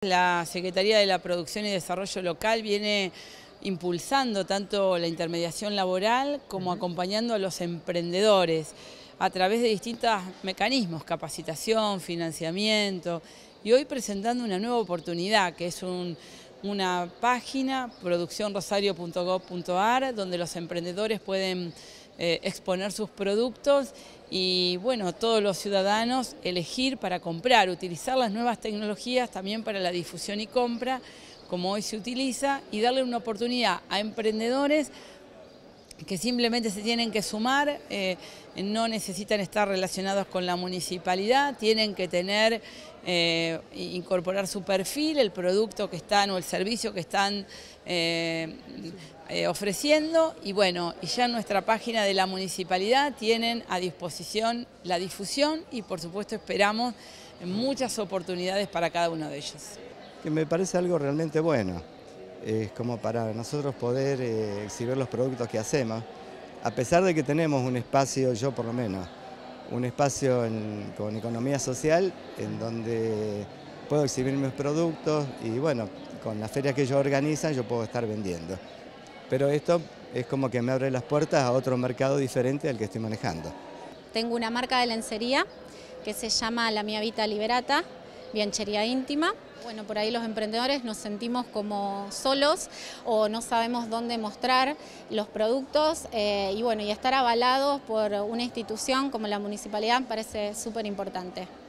La Secretaría de la Producción y Desarrollo Local viene impulsando tanto la intermediación laboral como acompañando a los emprendedores a través de distintos mecanismos, capacitación, financiamiento, y hoy presentando una nueva oportunidad que es una página, produccionrosario.gov.ar, donde los emprendedores pueden exponer sus productos y bueno, todos los ciudadanos elegir para comprar, utilizar las nuevas tecnologías también para la difusión y compra, como hoy se utiliza, y darle una oportunidad a emprendedores que simplemente se tienen que sumar, no necesitan estar relacionados con la municipalidad, tienen que tener, incorporar su perfil, el producto que están o el servicio que están ofreciendo, y bueno, y ya en nuestra página de la municipalidad tienen a disposición la difusión y por supuesto esperamos muchas oportunidades para cada uno de ellos. Que me parece algo realmente bueno. Es como para nosotros poder exhibir los productos que hacemos, a pesar de que tenemos un espacio, yo por lo menos, un espacio con economía social en donde puedo exhibir mis productos y bueno, con las ferias que ellos organizan yo puedo estar vendiendo. Pero esto es como que me abre las puertas a otro mercado diferente al que estoy manejando. Tengo una marca de lencería que se llama La Mia Vita Liberata, bianchería íntima. Bueno, por ahí los emprendedores nos sentimos como solos o no sabemos dónde mostrar los productos y bueno, y estar avalados por una institución como la municipalidad me parece súper importante.